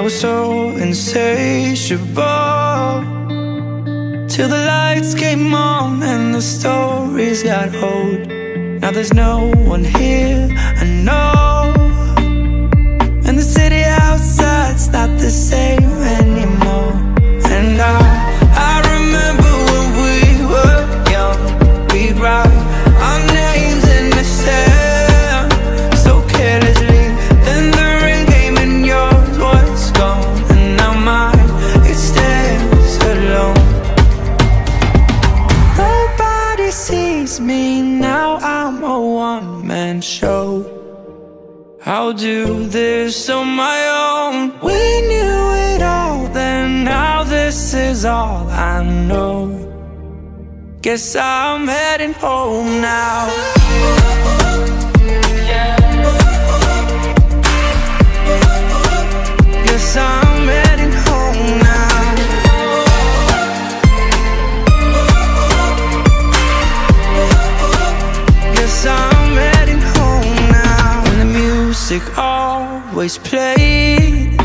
was so insatiable, till the lights came on and the stories got old. Now there's no one here, I know, and the city outside's not the same anymore. And I remember when we were young, we'd write our names in the sand so carelessly. Then the rain came and yours was gone, and now mine, it stands alone. Nobody sees me now, I'm a one-man show. I'll do this on my own. We knew it all then, now this is all I know. Guess I'm heading home now. Guess I'm heading home now. Guess I'm heading home now. And the music always played,